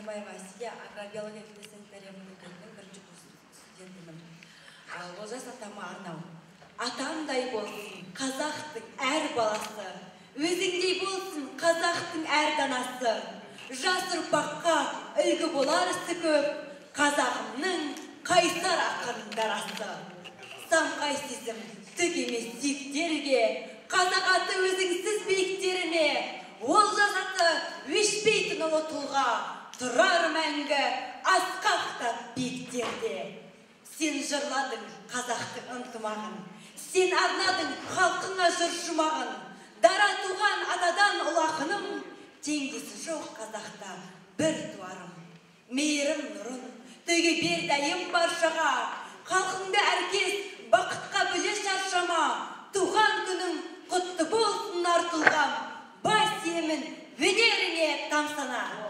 Сәрсенбаева Асия, агробиология фитосанитария факультетінің 1-ші курс студентімін. Олжас атама арнау. Атамдай болсын қазақтың әр баласы, өзіңдей болсын қазақтың әр данасы. Жас ұрпаққа үлгі болар істі көп, қазағымның қайсар ақын дарасы. Самғай сезім түк емес сүйіктерге, қазақ аты өзіңсіз биіктеріне. Олжас аты өшпейтін ұлы тұлға, тұрар мәңгі асқақтап биіктерде. Сен жырладың қазақтың ынтымағын, сен арнадың халқыңа жыр жұмағын. Дара туған атадан ұлы ақыным, теңдесі жоқ қазақта бір туарым. Мейірім нұрын төге бер дайым баршаға, халқыңды әркез бақытқа бөле шаршама. Туған күнің құтты болсын артылғам, бас емін өнеріңе тамсана.